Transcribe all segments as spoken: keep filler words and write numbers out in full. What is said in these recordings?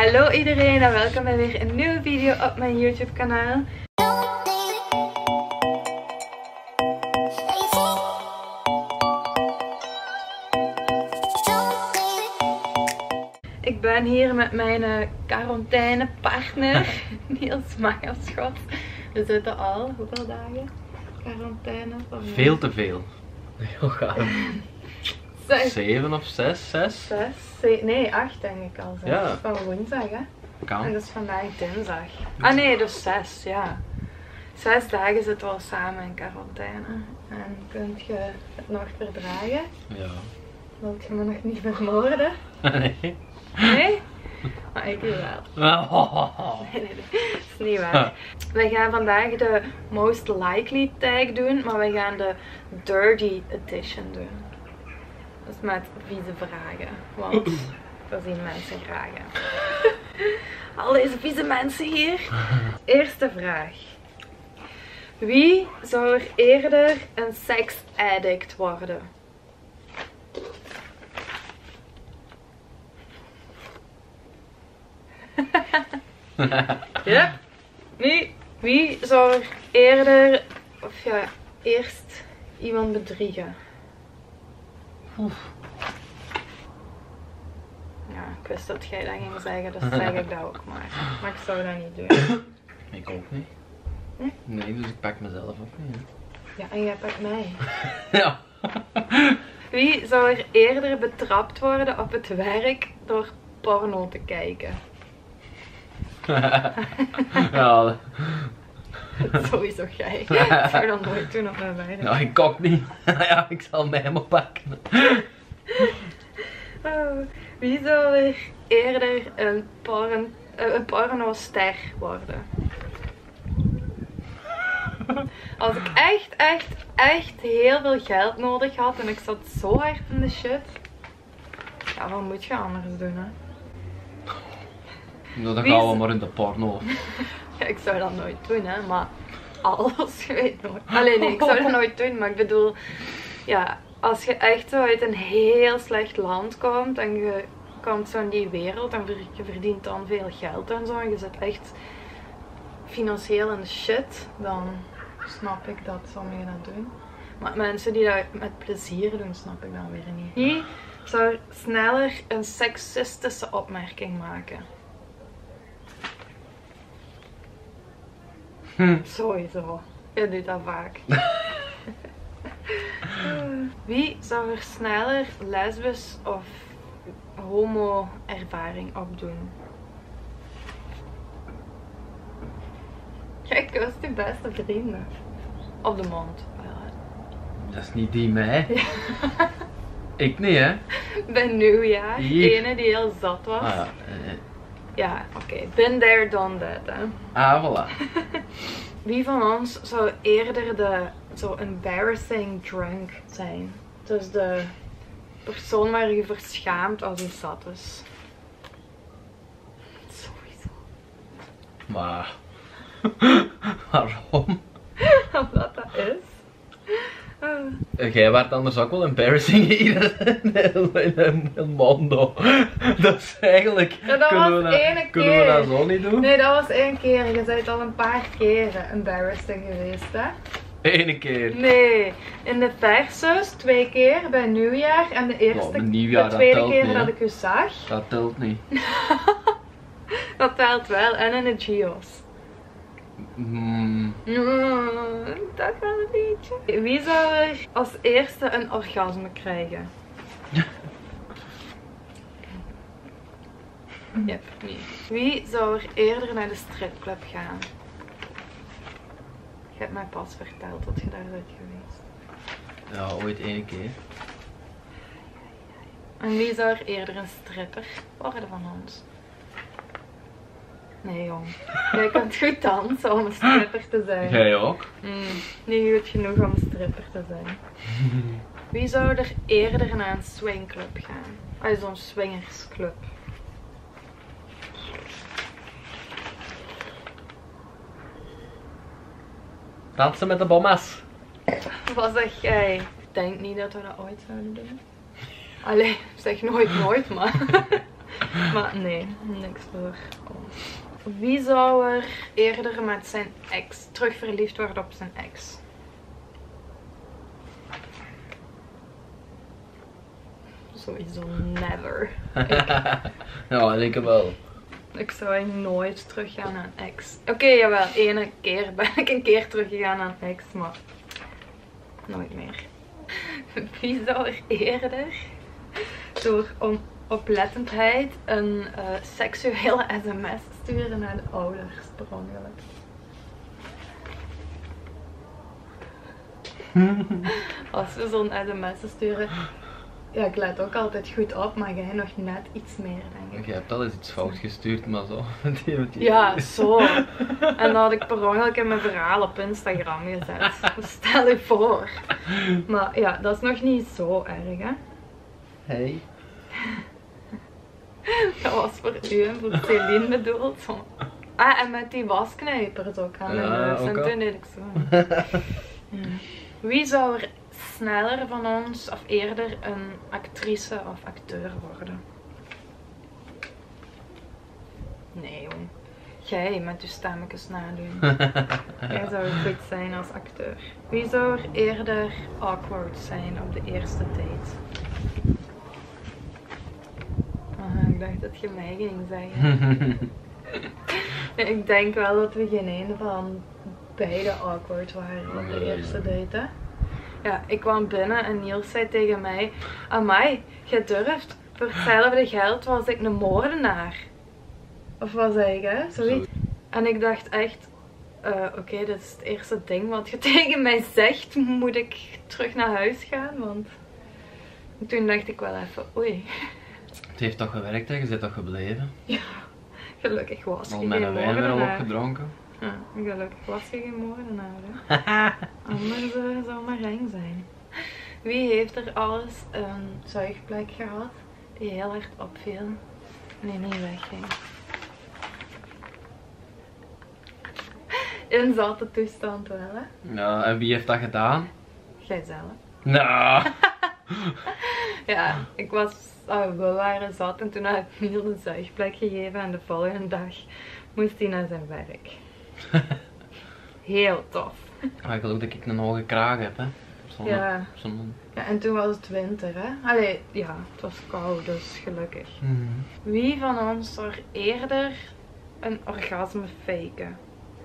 Hallo iedereen en welkom bij weer een nieuwe video op mijn YouTube kanaal. Ik ben hier met mijn quarantainepartner, Niels Magerschot. We zitten al, hoeveel dagen? Quarantaine? Veel te veel. Heel gaaf. Zes. Zeven of zes? Zes? Zes? Ze nee, acht denk ik al. Ja. Dat is van woensdag, hè? Kan. En dat is vandaag dinsdag. Ah nee, dus zes, ja. Zes dagen zitten we al samen in quarantaine. En kunt je het nog verdragen? Ja. Wilt je me nog niet vermoorden? Nee. Nee? Maar ik wel. Nee, nee, nee. Dat is niet waar. Wij gaan vandaag de most likely tag doen, maar wij gaan de dirty edition doen. Dus met vieze vragen. Want dat zien mensen graag. Al deze vieze mensen hier. Eerste vraag. Wie zou er eerder een seksaddict worden? Ja. Wie, wie zou er eerder, of ja, eerst iemand bedriegen? Oef. Ja, ik wist dat jij dat ging zeggen, dus zeg ik dat ook maar. Maar ik zou dat niet doen. Ik ook niet. Nee? Nee, dus ik pak mezelf ook niet. Hè. Ja, en jij pakt mij. Ja. Wie zou er eerder betrapt worden op het werk door porno te kijken? Ja. Sowieso jij. Ik zou dat nooit doen op mijn werk. Nou, ik ook niet. Ja, ik zal mij maar pakken. Oh, wie zou er eerder een, porn, uh, een pornoster worden? Als ik echt, echt, echt heel veel geld nodig had en ik zat zo hard in de shit. Ja, wat moet je anders doen, hè? Nou, dan Wie gaan is- we maar in de porno. Ja, ik zou dat nooit doen, hè, maar alles, je weet nooit. Alleen nee, ik zou dat nooit doen, maar ik bedoel, ja, als je echt zo uit een heel slecht land komt en je komt zo in die wereld en je verdient dan veel geld en zo en je zit echt financieel in de shit, dan snap ik dat sommigen dat doen. Maar mensen die dat met plezier doen, snap ik dan weer niet. Wie zou sneller een seksistische opmerking maken? Hm. Sowieso. Je doet dat vaak. Wie zou er sneller lesbisch of homo ervaring opdoen? Jij kust je beste vrienden. Op de mond. Dat is niet die mij. Ik niet, hè? Bij nieuwjaar. Hier. Ene die heel zat was. Ah, ja. eh, Ja, oké. Okay. Been there, done that, hè. Ah, voilà. Wie van ons zou eerder de zo embarrassing drunk zijn? Dus de persoon waar je voor schaamt als je zat is. Sowieso. Maar... Waarom? Omdat dat is. Uh. Jij werd anders ook wel embarrassing hier in El Mondo. Dat is eigenlijk... Ja, dat kunnen was we dat, ene kunnen we keer. dat zo niet doen? Nee, dat was één keer. Je bent al een paar keren embarrassing geweest, hè? Ene keer. Nee, in de versus twee keer bij nieuwjaar en de eerste, Nou, nieuwjaar, de dat tweede telt keer niet, dat hè? ik u zag. Dat telt niet. Dat telt wel, en in de Geo's. Mm. Mm, dat wel een beetje. Wie zou er als eerste een orgasme krijgen? Yep, wie. Wie zou er eerder naar de stripclub gaan? Je hebt mij pas verteld dat je daar bent geweest. Ja, ooit één keer. En wie zou er eerder een stripper worden van ons? Nee jong, jij kunt goed dansen om een stripper te zijn. Jij ook? Mm, niet goed genoeg om een stripper te zijn. Wie zou er eerder naar een swingclub gaan? Ah, zo'n swingersclub. Dansen met de bommas. Wat zeg jij? Ik denk niet dat we dat ooit zouden doen. Allee, zeg nooit nooit, maar Maar nee, niks voor ons. Wie zou er eerder met zijn ex terug verliefd worden op zijn ex? Sowieso never. Ik, Ja, ik wel. ik zou echt nooit teruggaan naar een ex. Oké, okay, jawel, ene keer ben ik een keer teruggegaan naar een ex, maar nooit meer. Wie zou er eerder door onoplettendheid een uh, seksuele sms sturen naar de ouders per ongeluk? Als we zo'n sms sturen, ja, ik let ook altijd goed op, maar jij nog net iets meer, denk ik. Je hebt al eens iets fout gestuurd, maar zo. Ja, zo. En dan had ik per ongeluk in mijn verhaal op Instagram gezet. Stel je voor. Maar ja, dat is nog niet zo erg, hè? Hey. Dat was voor u en voor Celine bedoeld. Ah, en met die wasknijpers ook aan mijn Ja, neus. ook En al. toen deed ik zo. Hmm. Wie zou er sneller van ons, of eerder, een actrice of acteur worden? Nee, jong. Jij met je stemmetjes nadoen. Jij zou goed zijn als acteur. Wie zou er eerder awkward zijn op de eerste date? Oh, ik dacht dat je mij ging zeggen. Ik denk wel dat we geen een van beide awkward waren op de eerste date, hè? Ja, ik kwam binnen en Niels zei tegen mij: Amai, jij durft. Voor hetzelfde geld was ik een moordenaar. Of wat zei ik, hè? Zoiets. En ik dacht echt, uh, oké, okay, dit is het eerste ding wat je tegen mij zegt. Moet ik terug naar huis gaan? Want en toen dacht ik wel even, oei. Het heeft toch gewerkt, hè? Je bent toch gebleven? Ja, gelukkig was je Al geen mijn wijn weer al moordenaar. opgedronken. Ja, gelukkig was je geen moordenaar, hè? Anders uh, zou maar eng zijn. Wie heeft er alles een zuigplek gehad die heel hard opviel en die niet wegging? In zatte toestand wel, hè? Ja, en wie heeft dat gedaan? Jijzelf. Nou. Ja, ik was, oh, we waren zat en toen had ik Niels een zuigplek gegeven en de volgende dag moest hij naar zijn werk. Heel tof. Maar ik geloof dat ik een hoge kraag heb, hè? Zo'n, Ja. zo'n... Ja, en toen was het winter, hè? Allee, ja, het was koud, dus gelukkig. Mm. Wie van ons zou er eerder een orgasme faken?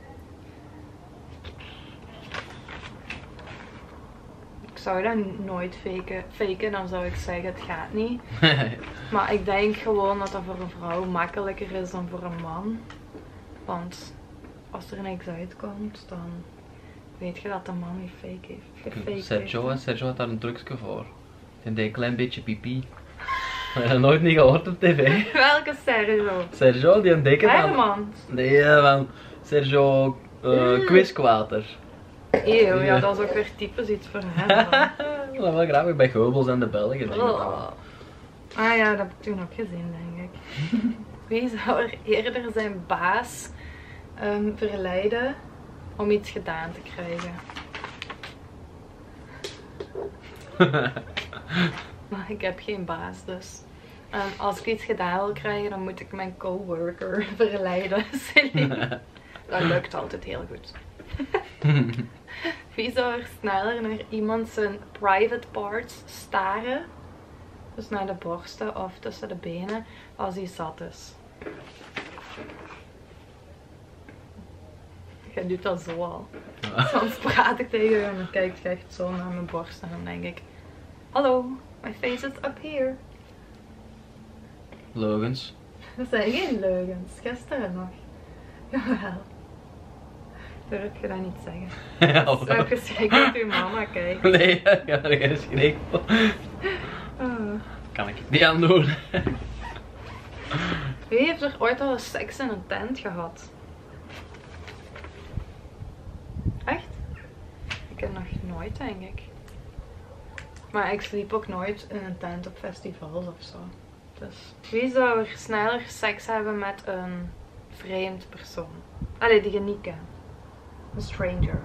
Ik zou dat nooit faken. Faken, dan zou ik zeggen het gaat niet. Maar ik denk gewoon dat dat voor een vrouw makkelijker is dan voor een man. Want als er niks uitkomt, dan weet je dat de man niet fake heeft. Gefaked Sergio, heeft. Sergio had daar een trucje voor. Die deed een klein beetje pipi. Heb je dat nooit niet gehoord op tv? Welke Sergio? Sergio, die een dikke van... Herman. Nee, van Sergio uh, Quizquater. Eeuw, ja, dat is ook weer typisch iets voor hem. Dat was wel grappig bij Geubels en de Belgen. Denk ik dat Oh. wel. Ah ja, dat heb ik toen ook gezien, denk ik. Wie zou er eerder zijn baas um, verleiden om iets gedaan te krijgen? Maar ik heb geen baas, dus um, als ik iets gedaan wil krijgen, dan moet ik mijn coworker verleiden. Celine. Dat lukt altijd heel goed. Wie zou er sneller naar iemand zijn private parts staren? Dus naar de borsten of tussen de benen als hij zat is. Jij doet dat zo al. Ja. Soms praat ik tegen je en dan kijkt je echt zo naar mijn borst en dan denk ik: hallo, my face is up here. Leugens. Dat zijn geen leugens, gisteren nog. Jawel. Durf je dat niet zeggen? Ja, Dat is ook geschrikt dat uw mama kijkt. nee, ik ga er geen schrik voor. Oh. Kan ik niet aan doen. Wie heeft er ooit al eens seks in een tent gehad? Echt? Ik heb nog nooit, denk ik. Maar ik sliep ook nooit in een tent op festivals of zo. Dus wie zou er sneller seks hebben met een vreemd persoon? Allee, die je niet kent. Een stranger.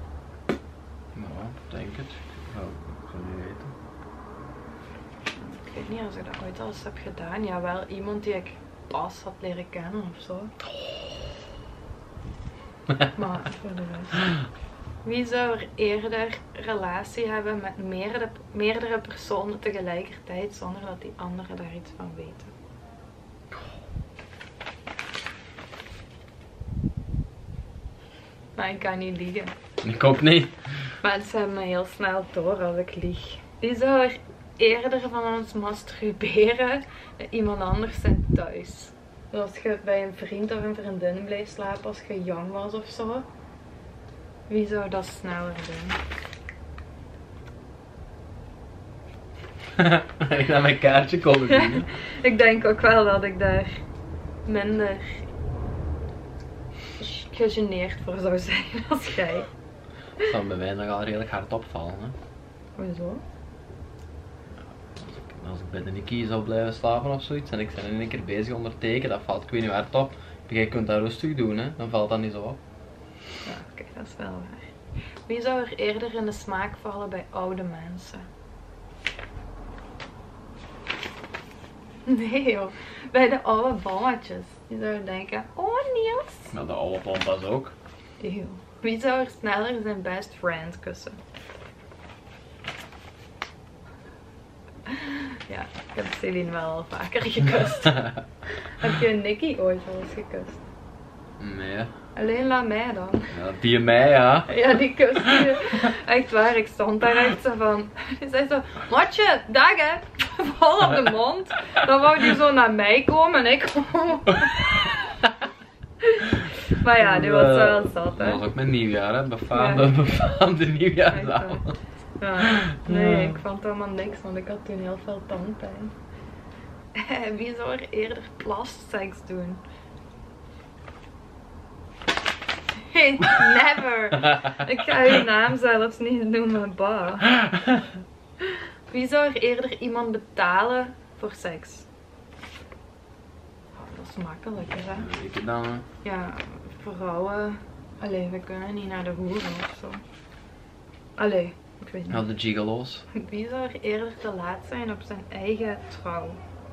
Nou, denk het. Oh, ik zou niet weten. weet niet als ik dat ooit al eens heb gedaan. Ja, wel iemand die ik pas had leren kennen of zo. Maar voor de rest. Wie zou er eerder relatie hebben met meerdere, meerdere personen tegelijkertijd zonder dat die anderen daar iets van weten? Maar ik kan niet liegen. Ik ook niet. Mensen hebben me heel snel door als ik lieg. Wie zou er eerder van ons masturberen dan iemand anders zijn thuis? Zoals je bij een vriend of een vriendin bleef slapen als je jong was of zo. Wie zou dat sneller doen? Ik naar mijn kaartje komen doen. Ik denk ook wel dat ik daar minder gegeneerd voor zou zijn als jij. Dat zou bij mij nogal redelijk hard opvallen. Hè? Hoezo? Als ik, als ik bij de Nikki zou blijven slapen of zoiets en ik ben in één keer bezig onder teken, dat valt ik weet niet hard op. Je kunt dat rustig doen, hè? Dan valt dat niet zo op. Ja, oké, okay, dat is wel waar. Wie zou er eerder in de smaak vallen bij oude mensen? Nee joh, bij de oude bommetjes. Die zouden denken, oh Niels. Maar de oude pompas ook. Eeuw. Wie zou er sneller zijn best friend kussen? Ja, ik heb Celine wel al vaker gekust. Heb je Nicky ooit al eens gekust? Nee. Alleen laat mij dan. Ja, die en mij, ja. Ja, die kust je. Echt waar, ik stond daar echt zo van. Die zei zo, Matje, dag hè. Vol op de mond. Dan wou die zo naar mij komen en ik. Maar ja, die was wel zat hè. Dat was ook mijn nieuwjaar, hè. Befaamde, ja. befaamde nieuwjaarsavond. Ja, nee, ik vond helemaal niks, want ik had toen heel veel tandpijn. Wie zou er eerder plastseks doen? Hey, never! Ik ga je naam zelfs niet noemen, bah. Wie zou er eerder iemand betalen voor seks? Oh, dat is makkelijker, hè? Weet je dan? Ja, vrouwen. Allee, we kunnen niet naar de hoeren of zo. Allee, ik weet niet. Ja, de gigolo's. Wie zou er eerder te laat zijn op zijn eigen trouw?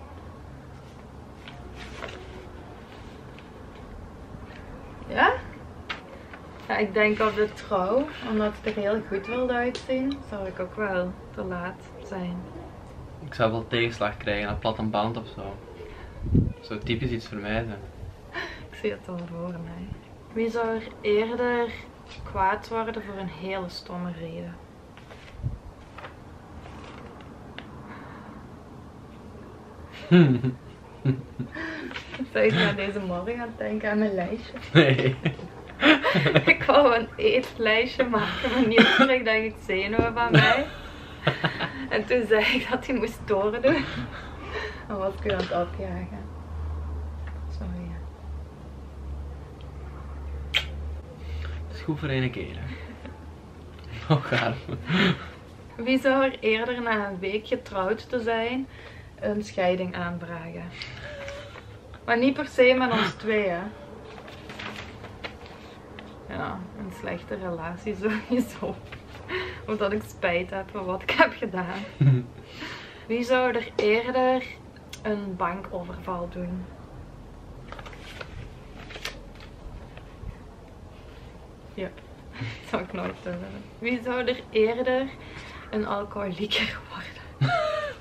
Ja? Ja, ik denk op de trouw, omdat het er heel goed wilde uitzien, zou ik ook wel te laat zijn. Ik zou wel tegenslag krijgen aan plat een band of zo. Dat zou typisch iets voor mij zijn. Ik zie het al voor mij. Wie zou er eerder kwaad worden voor een hele stomme reden? Zou ik na deze morgen gaan denken aan mijn lijstje? Nee. Ik wou een eetlijstje maken, maar Niels kreeg denk ik zenuwen van mij. En toen zei ik dat hij moest doordoen. Dan was ik u aan het opjagen. Sorry. Het is goed voor één keer. Oh, gaar. Wie zou er eerder na een week getrouwd te zijn een scheiding aanvragen? Maar niet per se met ons twee, hè. Ja, een slechte relatie sowieso. Omdat ik spijt heb van wat ik heb gedaan. Wie zou er eerder een bankoverval doen? Ja, dat zou ik nooit doen. Wie zou er eerder een alcoholieker worden?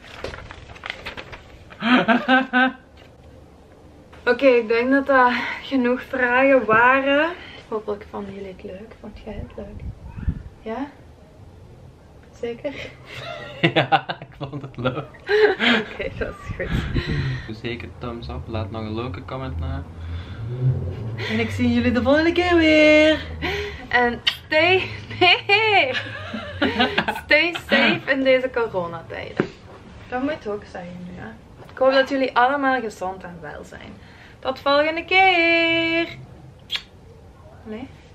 Oké, okay, ik denk dat dat genoeg vragen waren. Hopelijk vonden jullie het leuk. Vond jij het leuk? Ja? Zeker? Ja, ik vond het leuk. Oké, okay, dat is goed. Zeker thumbs up. Laat nog een leuke comment na. En ik zie jullie de volgende keer weer. En stay... Nee! Stay safe in deze coronatijden. Dat moet ook zeggen nu, hè. Ik hoop dat jullie allemaal gezond en wel zijn. Tot volgende keer! Nee?